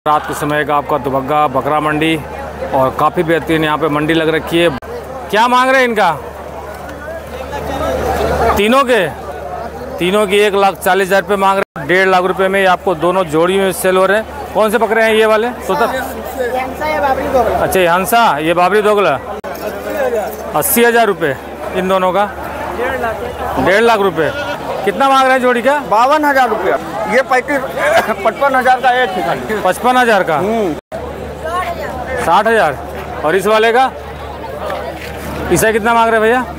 रात के समय का आपका दुबग्गा बकरा मंडी और काफ़ी बेहतरीन यहाँ पे मंडी लग रखी है। क्या मांग रहे हैं इनका? तीनों की 1,40,000 रुपये मांग रहे हैं। 1.5 लाख रुपए में आपको दोनों जोड़ी में सेल हो रहे हैं। कौन से बकरे हैं ये वाले? अच्छा ये हंसा, ये बाबरी दोगला। 80,000 रुपये इन दोनों का। 1.5 लाख रुपये। कितना मांग रहे हैं जोड़ी का? 52,000 रुपया। ये 55,000 का एक है। 55,000 का। 60,000। और इस वाले का? इसे कितना मांग रहे हैं भैया?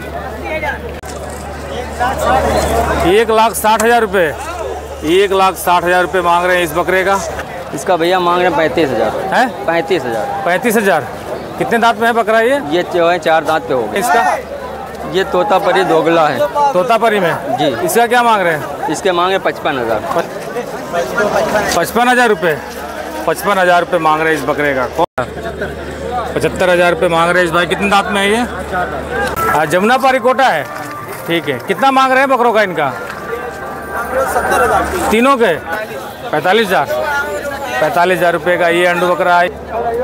1,60,000 रुपये। 1,60,000 रुपये मांग रहे हैं इस बकरे का। इसका भैया मांग रहे हैं 35,000 है। 35,000। 35,000। कितने दांत में है बकरा ये? ये 4 दांत पे होगा। इसका? ये तोतापरी दोगला है। तोतापरी में जी। इसका क्या मांग रहे हैं? इसके मांगे 55,000। 55,000 रुपये। 55,000 रुपये मांग रहे हैं इस बकरे का। 75,000 रुपये मांग रहे हैं इस भाई। कितने दांत में है ये? जमुनापारी कोटा है। ठीक है। कितना मांग रहे हैं बकरों का इनका? 70,000 तीनों के 45,000। 45,000 रुपये का ये अंडू बकरा है।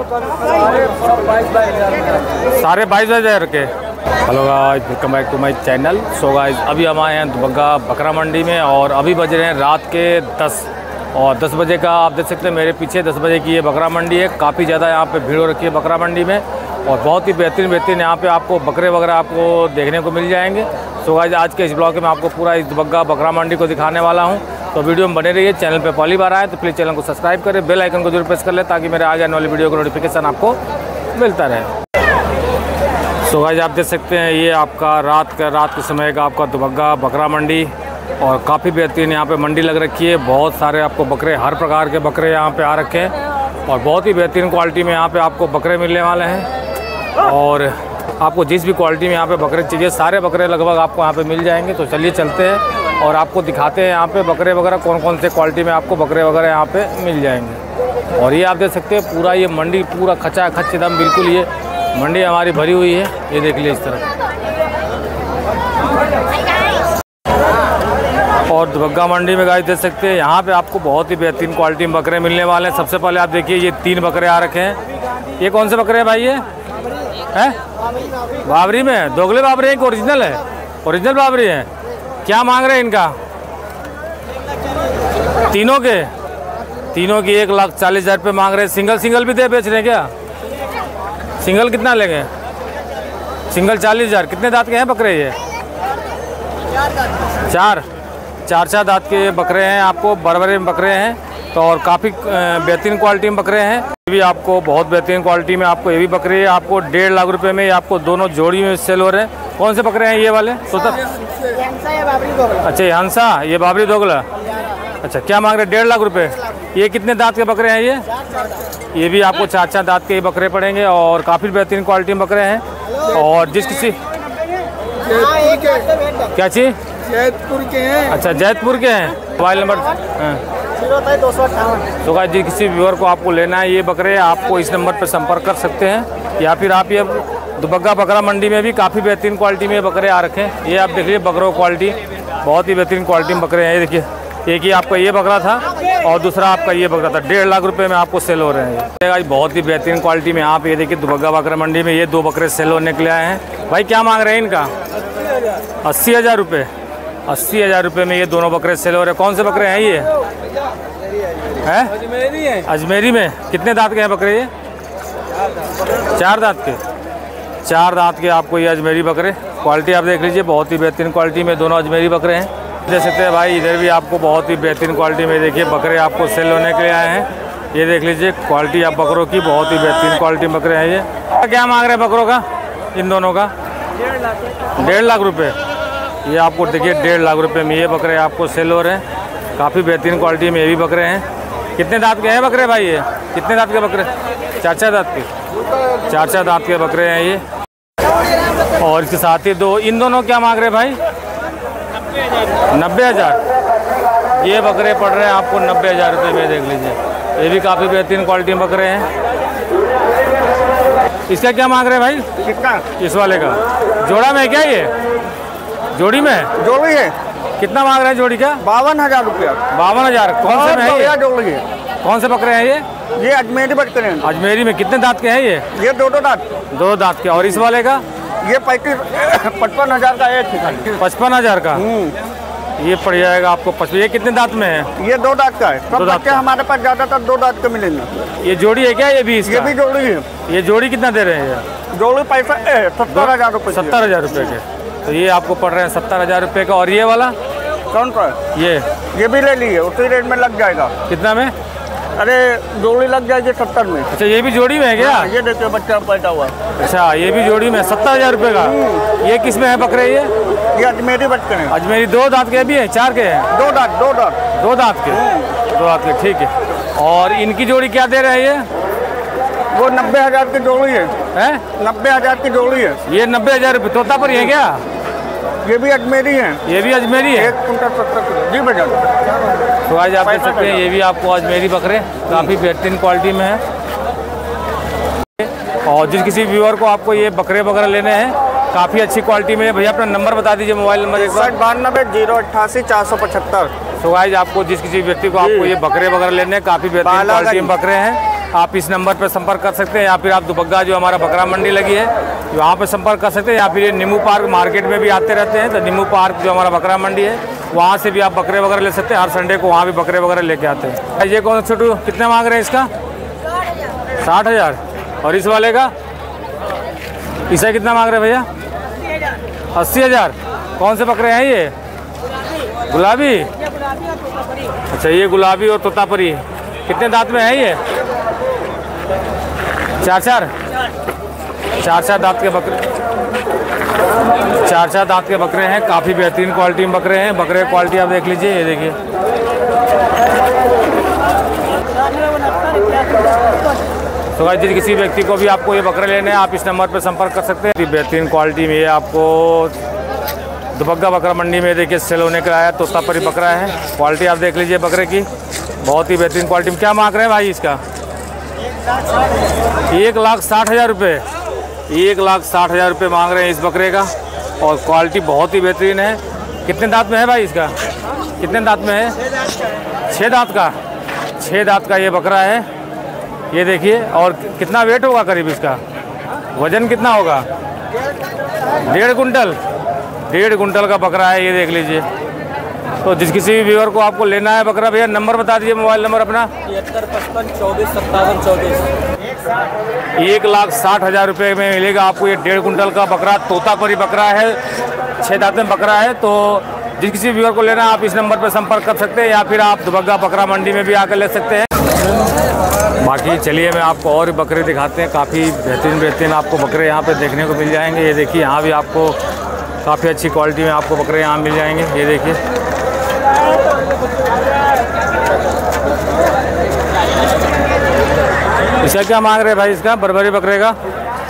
सारे 22,000 के। Hello guys, welcome back to my channel. So guys, अभी हम आए हैं दुबग्गा बकरा मंडी में और अभी बज रहे हैं रात के 10 और 10 बजे का आप देख सकते हैं मेरे पीछे 10 बजे की ये बकरा मंडी है। काफ़ी ज़्यादा यहाँ पे भीड़ हो रखी है बकरा मंडी में और बहुत ही बेहतरीन यहाँ पे आपको बकरे वगैरह आपको देखने को मिल जाएंगे। सो गाइस, आज के इस ब्लॉग में आपको पूरा इस दुबग्गा बकरा मंडी को दिखाने वाला हूँ, तो वीडियो में बने रहिए। चैनल पे पहली बार आए तो प्लीज़ चैनल को सब्सक्राइब करें, बेल आइकन को जरूर प्रेस कर ले ताकि मेरे आगे आने वाली वीडियो का नोटिफिकेशन आपको मिलता रहे। सो गाइस, आप देख सकते हैं ये आपका रात के समय का आपका दुबग्गा बकरा मंडी और काफ़ी बेहतरीन यहाँ पे मंडी लग रखी है। बहुत सारे आपको बकरे, हर प्रकार के बकरे यहाँ पे आ रखे हैं और बहुत ही बेहतरीन क्वालिटी में यहाँ पे आपको बकरे मिलने वाले हैं। और आपको जिस भी क्वालिटी में यहाँ पे बकरे चाहिए सारे बकरे लगभग आपको यहाँ पे मिल जाएंगे। तो चलिए चलते हैं और आपको दिखाते हैं यहाँ पे बकरे वगैरह कौन कौन से क्वालिटी में आपको बकरे वगैरह यहाँ पे मिल जाएंगे। और ये आप देख सकते हैं पूरा ये मंडी पूरा खचा खच एकदम बिल्कुल ये मंडी हमारी भरी हुई है। ये देख लीजिए इस तरह। और दुबग्गा मंडी में गाइस देख सकते हैं यहाँ पे आपको बहुत ही बेहतरीन क्वालिटी में बकरे मिलने वाले हैं। सबसे पहले आप देखिए ये 3 बकरे आ रखे हैं। ये कौन से बकरे हैं भाई? ये है बाबरी में। दोगले बाबरी हैं कि ओरिजिनल है? ओरिजिनल बाबरी है। क्या मांग रहे हैं इनका? तीनों की 1,40,000 रुपये मांग रहे हैं। सिंगल भी दे बेच रहे हैं क्या? सिंगल कितना लेंगे? सिंगल 40,000। कितने दांत के हैं बकरे ये? 4 दांत के बकरे हैं। आपको बड़े बकरे हैं तो और काफ़ी बेहतरीन क्वालिटी में बकरे हैं। ये भी आपको बहुत बेहतरीन क्वालिटी में आपको ये भी बकरे आपको 1.5 लाख रुपए में आपको दोनों जोड़ी में सेल हो रहे हैं। कौन से बकरे हैं ये वाले? अच्छा ये हंसा, ये बाबरी दोगला। अच्छा क्या मांग रहे हैं? 1.5 लाख रुपये। ये कितने दांत के बकरे हैं ये? ये भी आपको 4 दांत के बकरे पड़ेंगे और काफ़ी बेहतरीन क्वालिटी में बकरे हैं। और जिस किसी क्या चीज़? जैतपुर के हैं। अच्छा जैतपुर के हैं। Mobile number 0258। तो गाइस, किसी व्यूअर को आपको लेना है ये बकरे आपको इस नंबर पर संपर्क कर सकते हैं या फिर आप ये दुबग्गा बकरा मंडी में भी काफ़ी बेहतरीन क्वालिटी में बकरे आ रखे हैं। ये आप देख लीजिए बकरों क्वालिटी बहुत ही बेहतरीन क्वालिटी में बकरे हैं। ये देखिए, एक ही आपका ये बकरा था और दूसरा आपका ये बकरा था। 1.5 लाख रुपए में आपको सेल हो रहे हैं। ये बहुत ही बेहतरीन क्वालिटी में आप ये देखिए दुबग्गा बकरा मंडी में ये 2 बकरे सेल होने के लिए आए हैं। भाई क्या मांग रहे हैं इनका? 80,000 रुपये। 80,000 रुपये में ये दोनों बकरे सेल हो रहे हैं। कौन से बकरे हैं ये? है अजमेरी में। कितने दांत के हैं बकरे ये? 4 दांत के। 4 दांत के आपको ये अजमेरी बकरे। क्वालिटी आप देख लीजिए बहुत ही बेहतरीन क्वालिटी में दोनों अजमेरी बकरे हैं। देख सकते हैं भाई इधर भी आपको बहुत ही बेहतरीन क्वालिटी में देखिए बकरे आपको सेल होने के लिए आए हैं। ये देख लीजिए क्वालिटी आप बकरों की बहुत ही बेहतरीन क्वालिटी में बकरे हैं। ये क्या मांग रहे हैं बकरों का इन दोनों का? 1.5 लाख रुपये। ये आपको देखिए 1.5 लाख रुपये में ये बकरे आपको सेल हो रहे हैं। काफ़ी बेहतरीन क्वालिटी में ये भी बकरे हैं। कितने दांत के हैं बकरे भाई ये? कितने दांत के बकरे? 4 दांत के। 4 दांत के बकरे हैं ये। और इसके साथ ही इन दोनों क्या मांग रहे हैं भाई? 90,000। ये बकरे पड़ रहे हैं आपको 90,000 रुपये में। देख लीजिए ये भी काफ़ी बेहतरीन क्वालिटी में बकरे हैं। इसका क्या मांग रहे हैं भाई? कितना? इस वाले का जोड़ा में क्या ये? जोड़ी में? जोड़ी है। कितना मांग रहे हैं जोड़ी का? 52,000 रुपया। 52,000। कौन से में है ये? जोड़ी है। कौन से बकरे हैं ये अजमेरी बकरे हैं। अजमेरी में कितने दांत के हैं ये दो दांत। 2 दांत के। और इस वाले का? ये 55,000 का एक है। 55,000 का। ये पड़ जाएगा आपको 55। ये कितने दांत में है? ये 2 दांत का है। सब 2 दांत बच्चे का। हमारे पास ज़्यादातर 2 दांत के मिलेंगे। ये जोड़ी है क्या? ये भी इसका? ये भी जोड़ी है। ये जोड़ी कितना दे रहे हैं? जोड़ी पैसा 70,000 रुपये। 70,000 रुपये के। तो ये आपको पड़ रहे हैं 70,000 रुपये का। और ये वाला कौन सा? ये भी ले लीजिए, उसी रेट में लग जाएगा। कितना में? अरे जोड़ी लग जाएगी 70 में। अच्छा, ये भी जोड़ी में है क्या? ये देखिए बच्चा पैदा हुआ। अच्छा, ये भी जोड़ी में 70,000 रुपये का। ये किस में है बकरे? ये अजमेरी बच्चे हैं। अजमेरी 2 दांत के भी है? 4 के हैं? 2 दांत। 2 दांत के। 2 दांत के, ठीक है। और इनकी जोड़ी क्या दे रहे हैं ये? वो 90,000 की जोड़ी है। 90,000 की जोड़ी है। ये 90,000 रुपये। तोता पर है क्या? ये भी अजमेरी है। ये भी अजमेरी है। 1 कुंटल 70 किलो। जी भैया। तो आज आप देख सकते हैं ये भी आपको अजमेरी बकरे काफ़ी बेहतरीन क्वालिटी में है। और जिस किसी व्यूअर को आपको ये बकरे वगैरह लेने हैं काफ़ी अच्छी क्वालिटी में है, भैया अपना नंबर बता दीजिए, मोबाइल नंबर एक बार। 92 088 तो गाइस आपको जिस किसी व्यक्ति को आपको ये बकरे वगैरह लेने हैं काफ़ी बेहतरीन क्वालिटी में बकरे हैं, आप इस नंबर पर संपर्क कर सकते हैं। या फिर आप दुबग्गा जो हमारा बकरा मंडी लगी है वहाँ पर संपर्क कर सकते हैं। या फिर ये नीमू पार्क मार्केट में भी आते रहते हैं, तो नीमू पार्क जो हमारा बकरा मंडी है वहाँ से भी आप बकरे वगैरह ले सकते हैं। हर संडे को वहाँ भी बकरे वगैरह लेके आते हैं। ये कौन सा छोटू कितने मांग रहे हैं इसका? 60,000। और इस वाले का? इसे कितना मांग रहे हैं भैया? 80,000। कौन से बकरे हैं ये? गुलाबी। अच्छा, ये गुलाबी और तोतापरी कितने दांत में है ये? 4 दांत के बकरे। 4 दांत के बकरे हैं, काफ़ी बेहतरीन क्वालिटी में बकरे हैं। बकरे क्वालिटी आप देख लीजिए, ये देखिए। तो गाइस यदि किसी व्यक्ति को भी आपको ये बकरे लेने हैं आप इस नंबर पर संपर्क कर सकते हैं। बेहतरीन क्वालिटी में ये आपको दुबग्गा बकरा मंडी में देखिए सेल होने का आया तोतापरी बकरा है। क्वालिटी आप देख लीजिए बकरे की, बहुत ही बेहतरीन क्वालिटी में। क्या मांग रहे हैं भाई इसका? 1,60,000 रुपये। 1,60,000 रुपये मांग रहे हैं इस बकरे का। और क्वालिटी बहुत ही बेहतरीन है। कितने दांत में है भाई इसका? कितने दांत में है? 6 दांत का। 6 दांत का ये बकरा है, ये देखिए। और कितना वेट होगा करीब इसका? वजन कितना होगा? 1.5 कुंटल। 1.5 कुंटल का बकरा है, ये देख लीजिए। तो जिस किसी भी व्यूअर को आपको लेना है बकरा, भैया नंबर बता दीजिए, मोबाइल नंबर अपना। 7355 24 57 24। 1,60,000 रुपये में मिलेगा आपको ये 1.5 कुंटल का बकरा। तोतापरी बकरा है, 6 दांत में बकरा है। तो जिस किसी व्यूअर को लेना है आप इस नंबर पर संपर्क कर सकते हैं, या फिर आप दुबग्गा बकरा मंडी में भी आकर ले सकते हैं। बाकी चलिए मैं आपको और बकरे दिखाते हैं। काफ़ी बेहतरीन आपको बकरे यहाँ पे देखने को मिल जाएंगे। ये देखिए, यहाँ भी आपको काफ़ी अच्छी क्वालिटी में आपको बकरे यहाँ मिल जाएंगे। ये देखिए, इसका क्या मांग रहे हैं भाई? इसका बरबरी बकरे का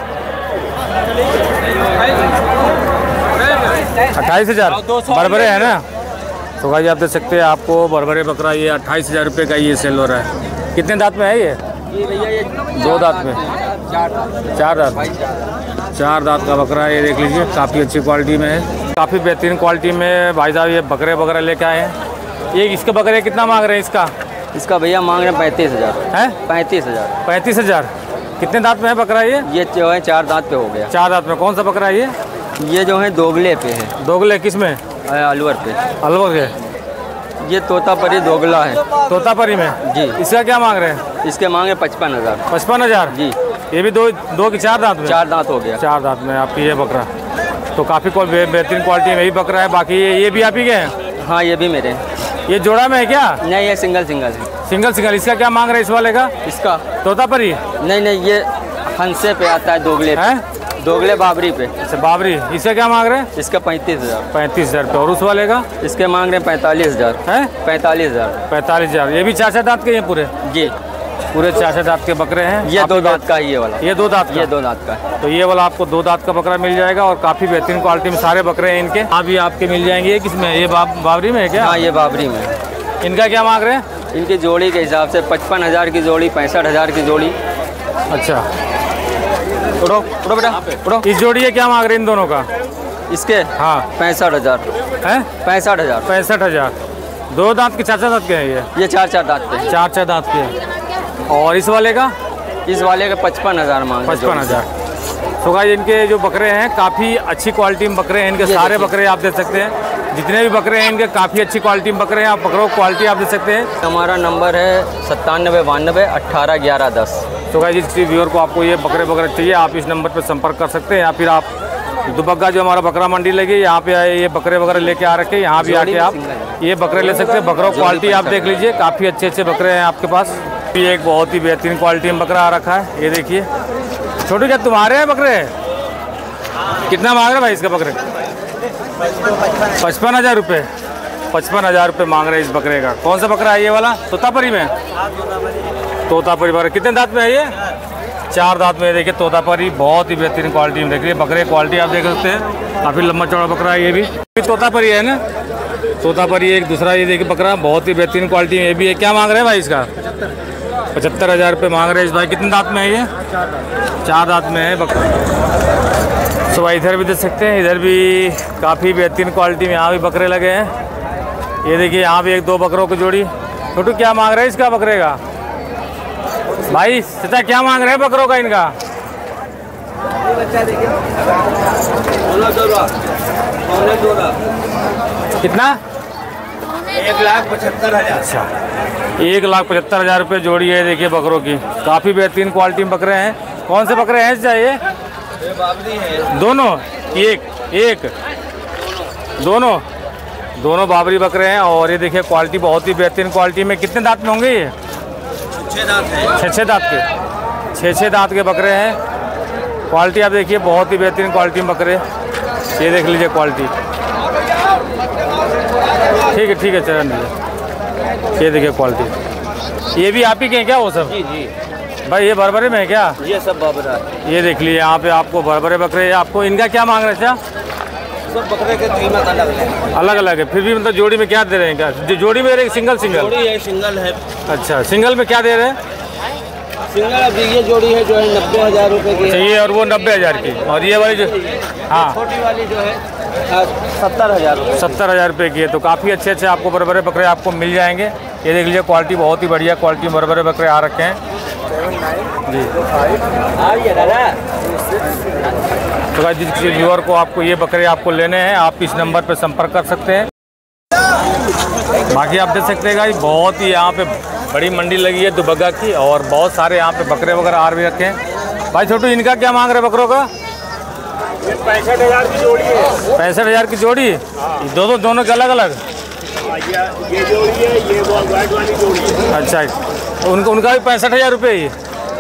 28,000 बरबरे है ना। तो भाई आप देख सकते हैं आपको बरबरे बकरा ये 28,000 रुपये का ये सेल हो रहा है। कितने दांत में है ये? 2 दांत में। 4 दांत। 4 दांत का बकरा है, ये देख लीजिए। काफ़ी अच्छी क्वालिटी में है, काफ़ी बेहतरीन क्वालिटी में भाई साहब ये बकरे वगैरह लेके आए हैं। ये इसके बकरे कितना मांग रहे हैं इसका? इसका भैया मांग रहे हैं 35,000 है। 35,000। 35,000। कितने दांत में है बकरा ये? ये जो है 4 दांत पे हो गया। 4 दांत में। कौन सा बकरा है ये जो है दोगले पे है। दोगले किस में? अलवर पे। अलवर के। ये तोतापरी दोगला है। तोतापरी में जी। इसका क्या मांग रहे हैं? इसके मांगे 55,000। 55,000 जी। ये भी दो की 4 दांत में? 4 दांत हो गया। 4 दांत में आपकी ये बकरा। तो काफ़ी बेहतरीन क्वालिटी में ही बकरा है। बाकी ये भी आप ही के हैं? हाँ, ये भी मेरे। ये जोड़ा में है क्या? नहीं, ये सिंगल है। सिंगल। इसका क्या मांग रहे हैं इस वाले का? इसका तोतापरी? नहीं, ये हंसे पे आता है, दोगले पे। दोगले बाबरी पे। अच्छा, बाबरी। इसका क्या मांग रहे हैं? इसका 35,000। 35,000 रुपये। और उस वाले का? इसके मांग रहे हैं 45,000 है। 45,000। 45,000। ये भी 4 दांत के हैं पूरे? जी, पूरे 4 दांत के बकरे हैं। ये 2 दांत का है ये वाला। ये 2 दांत का? ये 2 दांत का। तो ये वाला आपको 2 दांत का बकरा मिल जाएगा। और काफ़ी बेहतरीन क्वालिटी में सारे बकरे हैं इनके। अभी आपके मिल जाएंगे। ये किसमें? ये बाबरी में है क्या? हाँ, ये बाबरी में। इनका क्या मांग रहे हैं? इनकी जोड़ी के हिसाब से 55,000 की जोड़ी, 65,000 की जोड़ी। अच्छा, उड़ो बेटा उड़ो। इस जोड़ी है क्या मांग रहे हैं इन दोनों का? इसके? हाँ, 65,000 है। 65,000। 65,000। 2 दांत के 4 दांत के हैं ये 4 दांत के। 4 दांत के हैं। और इस वाले का 55,000 मांग। 55,000। तो गाइस इनके जो बकरे हैं काफ़ी अच्छी क्वालिटी में बकरे हैं। इनके सारे बकरे आप देख सकते हैं, जितने भी बकरे हैं इनके काफ़ी अच्छी क्वालिटी में बकरे हैं। आप बकरों की क्वालिटी आप देख सकते हैं। हमारा नंबर है 9792 18 11 10। तो गाइस जिस व्यूअर को आपको ये बकरे वगैरह चाहिए आप इस नंबर पर संपर्क कर सकते हैं, या फिर आप दुबग्गा जो हमारा बकरा मंडी लगी यहाँ पे आए, ये बकरे वगैरह लेके आ रखे, यहाँ भी आके आप ये बकरे ले सकते हैं। बकरों क्वालिटी आप देख लीजिए, काफ़ी अच्छे अच्छे बकरे हैं आपके पास। ये एक बहुत ही बेहतरीन क्वालिटी में बकरा आ रखा है, ये देखिए। छोटू क्या तुम्हारे हैं बकरे? कितना मांग रहे भाई इसका बकरे? 55,000 रुपये। 55,000 रुपये मांग रहे हैं इस बकरे का। कौन सा बकरा है ये वाला? तोतापरी में? तोतापरी बकरा। कितने दांत में है ये? 4 दांत में। देखिए तोतापरी बहुत ही बेहतरीन क्वालिटी में। देखिए बकरे क्वालिटी आप देख सकते हैं, काफ़ी लंबा चौड़ा बकरा है ये भी। तोतापरी है ना, तोतापरी एक दूसरा ये देखिए बकरा बहुत ही बेहतरीन क्वालिटी में ये भी है। क्या मांग रहे हैं भाई इसका? 75,000 रुपये मांग रहे हैं इस भाई। कितने दांत में है ये? 4 दांत में है बकरा। तो भाई इधर भी देख सकते हैं, इधर भी काफ़ी बेहतरीन क्वालिटी में यहाँ भी बकरे लगे हैं। ये देखिए यहाँ भी 1-2 बकरों की जोड़ी। छोटू क्या मांग रहे हैं इसका बकरे का? भाई चाचा क्या मांग रहे हैं बकरों का इनका? कितना? 1,75,000। अच्छा 1,75,000 रुपये जोड़ी है। देखिए बकरों की काफ़ी बेहतरीन क्वालिटी में बकरे हैं। कौन से बकरे हैं चाहिए? दोनों? एक दोनों बाबरी बकरे हैं। और ये देखिए क्वालिटी बहुत ही बेहतरीन क्वालिटी में। कितने दांत में होंगे ये? 6 दांत के। 6 दांत के बकरे हैं। क्वालिटी आप देखिए बहुत ही बेहतरीन क्वालिटी में बकरे। ये देख लीजिए क्वालिटी। ठीक है चरण लीजिए। ये देखिए क्वालिटी। ये भी आप ही के हैं क्या वो सब? जी भाई ये बरबरे में है क्या? ये सब बकरा है। ये देख लीजिए यहाँ पे आपको बरबरे बकरे। आपको इनका क्या मांग रहे हैं? सब बकरे के कीमत अलग अलग है। फिर भी मतलब जोड़ी में क्या दे रहे हैं? क्या जोड़ी में सिंगल जोड़ी है? सिंगल है। अच्छा सिंगल में क्या दे रहे हैं? सिंगल अभी ये जोड़ी है जो है 90,000 रुपये की चाहिए, और वो 90,000 की। और ये वाली जो हाँ छोटी वाली जो है 70,000 70,000 रुपये की है। तो काफ़ी अच्छे आपको बड़े बकरे आपको मिल जाएंगे। ये देख लीजिए क्वालिटी बहुत ही बढ़िया क्वालिटी में बड़े बकरे आ रखे हैं जी। तो गाइस जिस व्यूअर को आपको ये बकरे आपको लेने हैं आप इस नंबर पर संपर्क कर सकते हैं। बाकी आप देख सकते हैं गाइस बहुत ही यहाँ पे बड़ी मंडी लगी है दुबग्गा की, और बहुत सारे यहाँ पे बकरे वगैरह आ भी रखे हैं। भाई छोटू इनका क्या मांग रहे बकरों का? 65,000 की जोड़ी है। 65,000 की जोड़ी? दोनों के अलग अलग? ये जोड़ी है, ये वाइट वाली जोड़ी है। अच्छा उनका भी 65,000 रुपये ही?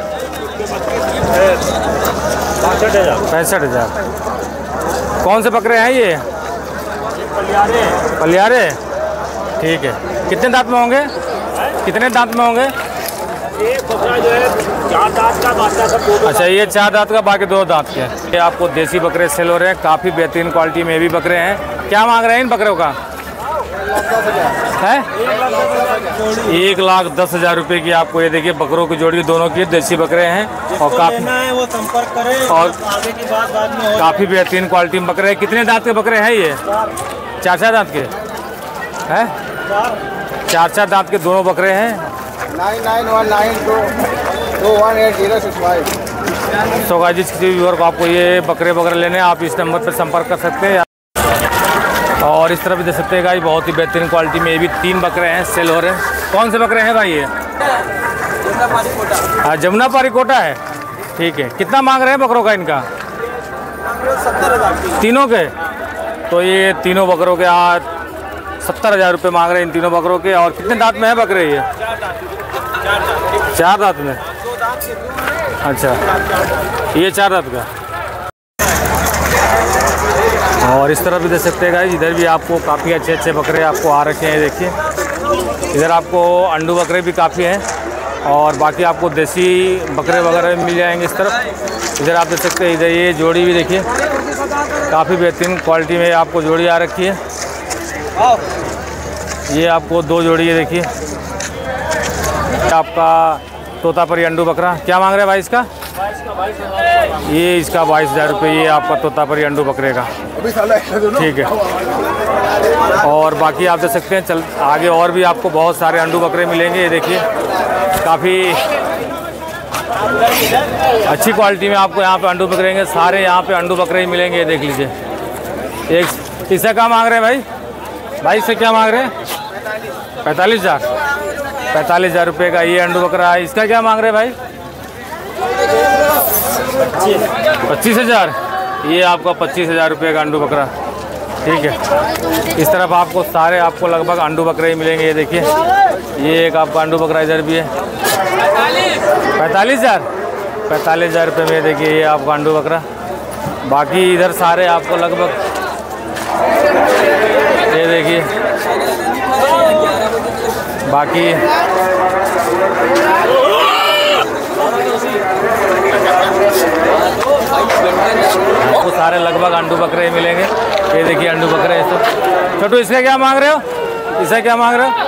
65,000। कौन से बकरे हैं ये? पलियारे। ठीक है। कितने दांत में होंगे? कितने दांत में होंगे? एक बकरा जो है 4 दांत का, बाकी सब 2 दांत। अच्छा ये 4 दांत का, बाकी 2 दांत के। ये आपको देसी बकरे सेल हो रहे हैं, काफ़ी बेहतरीन क्वालिटी में भी बकरे हैं। क्या मांग रहे हैं इन बकरों का? है 1,10,000 रुपये की आपको ये देखिए बकरों की जोड़ी दोनों की देसी बकरे हैं। और काफ़ी वो संपर्क करें और आगे की बात बाद में। काफ़ी बेहतरीन क्वालिटी में बकरे हैं। कितने दांत के बकरे हैं ये? 4 दांत के हैं? 4 दांत के दोनों बकरे हैं। 9919221806 तो गाइस जिस किसी व्यूअर को आपको ये बकरे वगैरह लेने हैं आप इस नंबर पर संपर्क कर सकते हैं। और इस तरह भी देख सकते हैं गाइस बहुत ही बेहतरीन क्वालिटी में ये भी 3 बकरे हैं सेल हो रहे हैं। कौन से बकरे हैं भाई ये? जमुनापारी कोटा है। ठीक है। कितना मांग रहे हैं बकरों का इनका? 70,000 तीनों के? तो ये तीनों बकरों के आज 70,000 रुपये मांग रहे हैं इन तीनों बकरों के। और कितने दांत में है बकरे ये? 4 दांत में। अच्छा ये 4 दांत का। और इस तरह भी देख सकते हैं गाइस इधर भी आपको काफ़ी अच्छे बकरे आपको आ रखे हैं। देखिए इधर आपको अंडू बकरे भी काफ़ी हैं, और बाकी आपको देसी बकरे वगैरह भी मिल जाएंगे इस तरफ। इधर आप देख सकते हैं, इधर ये जोड़ी भी देखिए काफ़ी बेहतरीन क्वालिटी में आपको जोड़ी आ रखी है। ये आपको 2 जोड़ी है देखिए। आपका तोतापरी अंडू बकरा क्या मांग रहे हैं भाई इसका? ये इसका 22,000 रुपये, ये आपका तोतापरी अंडू बकरे का। ठीक है। और बाकी आप देख सकते हैं, चल आगे और भी आपको बहुत सारे अंडू बकरे मिलेंगे। ये देखिए काफ़ी अच्छी क्वालिटी में आपको यहाँ पे अंडू बकरेंगे, सारे यहाँ पे अंडू बकरे ही मिलेंगे। ये देख लीजिए। एक इससे क्या मांग रहे हैं भाई? भाई इससे क्या मांग रहे हैं? 45,000 रुपये का ये अंडू बकरा है। इसका क्या मांग रहे हैं भाई? 25,000। ये आपका 25,000 रुपये का अंडू बकरा। ठीक है। इस तरफ आपको सारे आपको लगभग अंडू बकरे ही मिलेंगे। ये देखिए, ये एक आपका अंडू बकरा इधर भी है। 45,000 रुपये में देखिए ये आपका अंडू बकरा। बाकी इधर सारे आपको लगभग, ये देखिए बाकी आपको सारे लगभग अंडू बकरे ही मिलेंगे। ये देखिए अंडू बकरे सब। छोटू इसका क्या मांग रहे हो? इसका क्या मांग रहे हो?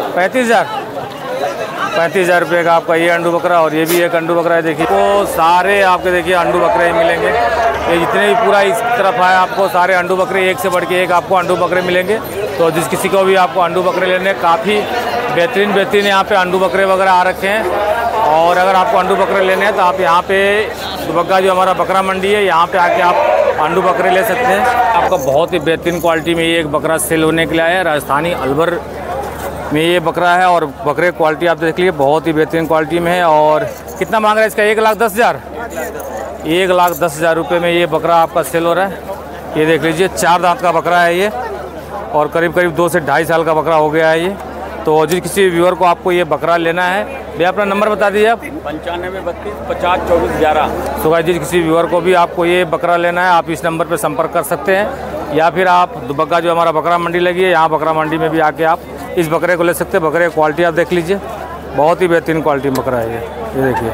35,000 रुपये का आपका ये अंडू बकरा। और ये भी एक अंडू बकरा है। देखिए तो सारे आपके देखिए अंडू बकरे ही मिलेंगे। ये जितने भी पूरा इस तरफ आए आपको सारे अंडू बकरे, एक से बढ़ के एक आपको अंडू बकरे मिलेंगे। तो जिस किसी को भी आपको अंडू बकरे लेने, काफ़ी बेहतरीन यहाँ पे अंडू बकरे वगैरह आ रखे हैं। और अगर आपको अंडू बकरे लेने हैं तो आप यहाँ पे दुबग्गा जो हमारा बकरा मंडी है, यहाँ पे आके आप अंडू बकरे ले सकते हैं। आपका बहुत ही बेहतरीन क्वालिटी में ये एक बकरा सेल होने के लिए आया है। राजस्थानी अलवर में ये बकरा है और बकरे क्वालिटी आप देख लीजिए बहुत ही बेहतरीन क्वालिटी में है। और कितना मांग रहा है इसका? 1,10,000। 1,10,000 रुपये में ये बकरा आपका सेल हो रहा है। ये देख लीजिए 4 दांत का बकरा है ये, और करीब 2 से 2.5 साल का बकरा हो गया है ये। तो जिस किसी व्यूअर को आपको ये बकरा लेना है, भैया अपना नंबर बता दीजिए आप। 9532502411। तो गाइस जिस किसी व्यूअर को भी आपको ये बकरा लेना है, आप इस नंबर पर संपर्क कर सकते हैं। या फिर आप दुबग्गा जो हमारा बकरा मंडी लगी है, यहाँ बकरा मंडी में भी आके आप इस बकरे को ले सकते हैं। बकरे की क्वालिटी आप देख लीजिए, बहुत ही बेहतरीन क्वालिटी बकरा है ये देखिए।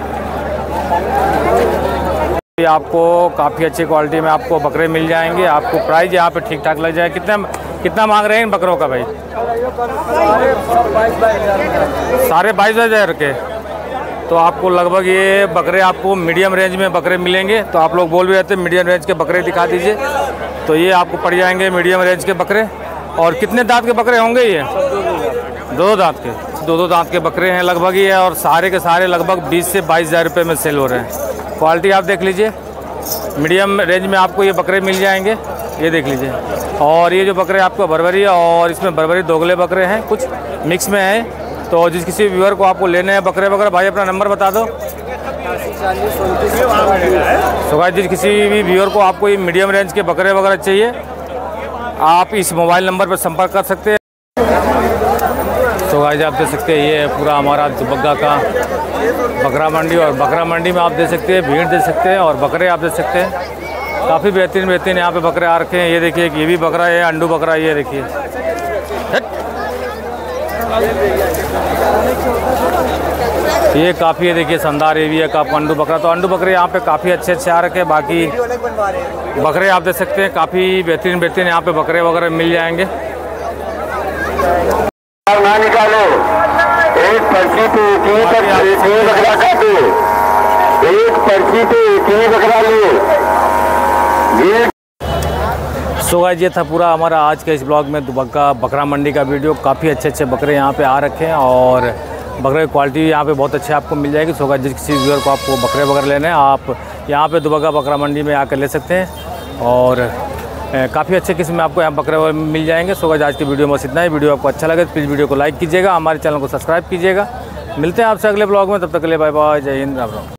आपको काफ़ी अच्छी क्वालिटी में आपको बकरे मिल जाएंगे। आपको प्राइस यहाँ पे ठीक ठाक लग जाए। कितना मांग रहे हैं इन बकरों का भाई? 22,500 के। तो आपको लगभग ये बकरे आपको मीडियम रेंज में बकरे मिलेंगे। तो आप लोग बोल भी रहते हैं मीडियम रेंज के बकरे दिखा दीजिए, तो ये आपको पड़ जाएंगे मीडियम रेंज के बकरे। और कितने दांत के बकरे होंगे ये? 2 दांत के। 2 दांत के बकरे हैं लगभग ये। और सारे के सारे लगभग 20 से 22,000 रुपये में सेल हो रहे हैं। क्वालिटी आप देख लीजिए, मीडियम रेंज में आपको ये बकरे मिल जाएंगे। ये देख लीजिए। और ये जो बकरे आपको बरबरी है, और इसमें बरबरी दोगले बकरे हैं, कुछ मिक्स में है। तो जिस किसी व्यूअर को आपको लेने हैं बकरे वगैरह, भाई अपना नंबर बता दो। तो भाई जिस किसी भी व्यूअर को आपको ये मीडियम रेंज के बकरे वगैरह चाहिए, आप इस मोबाइल नंबर पर संपर्क कर सकते हैं। तो गाइस आप देख सकते हैं ये पूरा हमारा दुबग्गा का बकरा मंडी, और बकरा मंडी में आप देख सकते हैं भीड़ देख सकते हैं, और बकरे आप देख सकते हैं काफ़ी बेहतरीन यहाँ पे बकरे आ रखे हैं। ये देखिए ये भी बकरा है, अंडू बकरा। ये देखिए ये काफ़ी है, देखिए शानदार ये भी है काफ़ी अंडू बकरा। तो अंडू बकरे यहाँ पे काफ़ी अच्छे आ रखे हैं। बाकी बकरे आप देख सकते हैं काफ़ी बेहतरीन यहाँ पे बकरे वगैरह मिल जाएंगे। ना निकालो, एक पर्ची पे एक बकरा काटो, एक पर्ची पे एक बकरा लो। सो गाइस ये था पूरा हमारा आज के इस ब्लॉग में दुबग्गा बकरा मंडी का वीडियो। काफ़ी अच्छे बकरे यहाँ पे आ रखे हैं, और बकरे की क्वालिटी यहाँ पे बहुत अच्छे आपको मिल जाएगी। सो गाइस जिस किसी व्यूअर को आपको बकरे वगैरह लेने हैं, आप यहाँ पे दुबग्गा बकरा मंडी में आकर ले सकते हैं। और काफ़ी अच्छे किस्म में आपको यहाँ बकरे मिल जाएंगे। सो गाइस आज की वीडियो में बस इतना ही। वीडियो आपको अच्छा लगे तो प्लीज़ वीडियो को लाइक कीजिएगा, हमारे चैनल को सब्सक्राइब कीजिएगा। मिलते हैं आपसे अगले ब्लॉग में, तब तक के लिए बाय बाय, जय हिंद, राम राम।